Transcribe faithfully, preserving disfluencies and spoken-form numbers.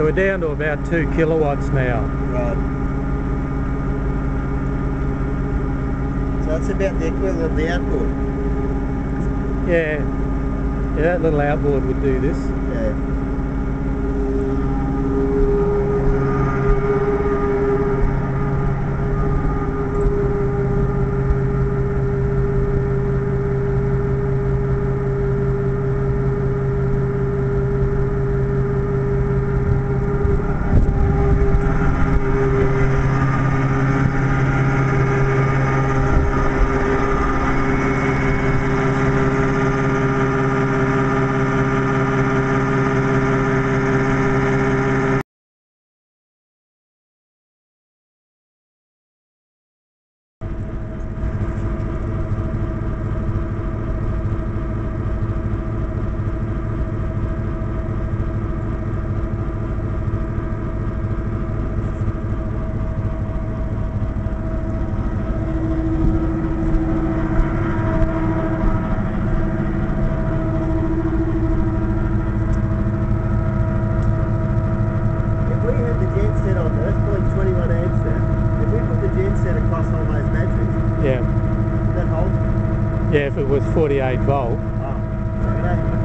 So we're down to about two kilowatts now. Right. So that's about the equivalent of the outboard. Yeah, yeah, that little outboard would do this. Yeah. Yeah. That hold? Yeah, if it was forty-eight volt. Oh, okay.